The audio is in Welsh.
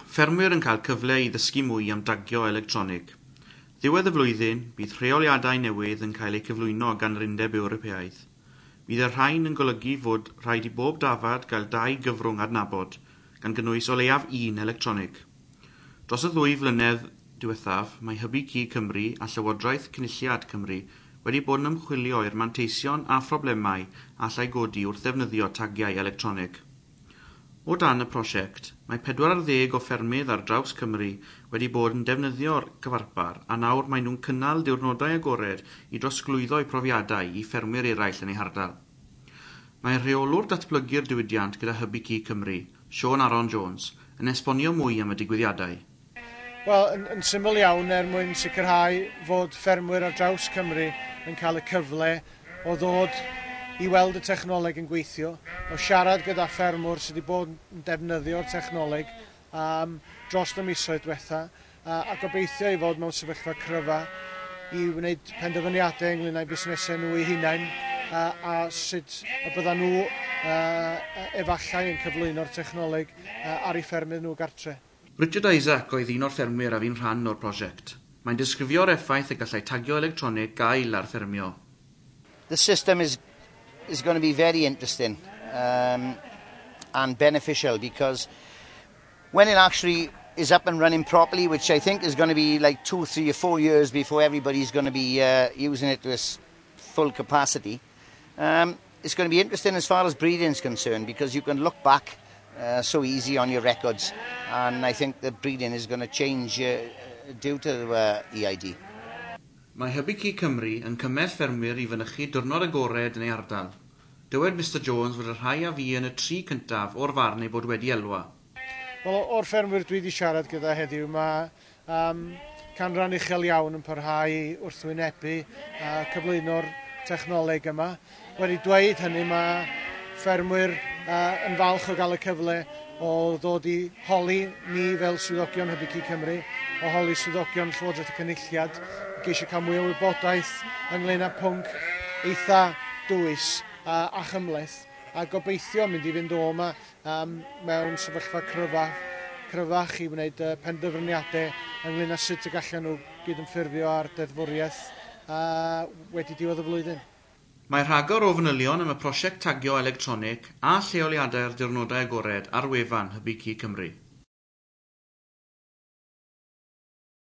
Ffermwyr yn cael cyfle i ddysgu mwy am dragio electronig. Ddiwedd y flwyddyn, bydd rheoliadau newydd yn cael eu cyflwyno gan yr Undeb Ewropeaidd. Bydd y rhain yn golygu fod rhaid i bob dafad gael 2 gyfrwng adnabod, gan gynnwys o leiaf 1 electronig. Dros y 2 flynedd diwethaf, mae Hybi Cig Cymru a Llywodraeth Cynulliad Cymru wedi bod yn ymchwilio i'r manteision a phroblemau allai godi wrth ddefnyddio tagiau electronig. O dan y prosiect, mae 40 o ffermydd ar draws Cymru wedi bod yn defnyddio'r cyfarpar a nawr mae nhw'n cynnal diwrnodau agored i drosglwyddo profiadau i ffermwyr eraill yn eu hardal. Mae rheolwr datblygu'r diwydiant gyda Hybi Cig Cymru, Siôn Aron Jones, yn esbonio mwy am y digwyddiadau. Wel, yn syml iawn mwyn sicrhau fod ffermwyr ar draws Cymru yn cael y cyfle o ddod i weld y technoleg yn gweithio, o siarad gyda ffermwr sydd wedi bod yn defnyddio'r technoleg dros y misoedd diwetha, a gobeithio i fod mewn sefyllfa cryfa i wneud penderfyniadau ynglŷn â'u busnesau nhw eu hunain a sut y byddan nhw efallai yn cyflwyno'r technoleg ar eu ffermydd nhw gartre. Richard Isaac oedd un o'r ffermwyr a fi'n rhan o'r prosiect. Mae'n disgrifio'r effaith y gallai tagio electronig gael ar ffermio. The system is going to be very interesting and beneficial because when it actually is up and running properly, which I think is going to be like 2, 3 or 4 years before everybody's going to be using it to its full capacity, it's going to be interesting as far as breeding is concerned because you can look back so easy on your records, and I think the breeding is going to change due to EID. Mae Hybi Cig Cymru yn cymell ffermwyr i fynychu diwrnod agored yn ei ardal. Dywed Mr Jones fod y rhai a fi yn y 3 cyntaf o'r farn ei bod wedi elwa. Wel, o'r ffermwyr dwi wedi siarad gyda heddiw, mae canran uchel iawn yn parhau wrth wynebu cyflwyno'r technoleg yma. Wedi dweud hynny, mae ffermwyr yn falch o gael y cyfle o ddod i holi ni fel swyddogion Hybi Cig Cymru, o holi swyddogion Llywodraeth y Cynulliad, geisio cael mwy o wybodaeth ynglŷn â pwnc eitha dwys a chymleth, a gobeithio mynd i fynd o yma mewn sefyllfa cryfach i wneud penderfyniadau ynglŷn â sut y gallen nhw gydymffurfio ar deddfwriaeth wedi diwedd y flwyddyn. Mae rhagor o fanylion am y prosiect tagio electronig a lleoliadau'r diwrnodau agored ar wefan Hybi Cig Cymru.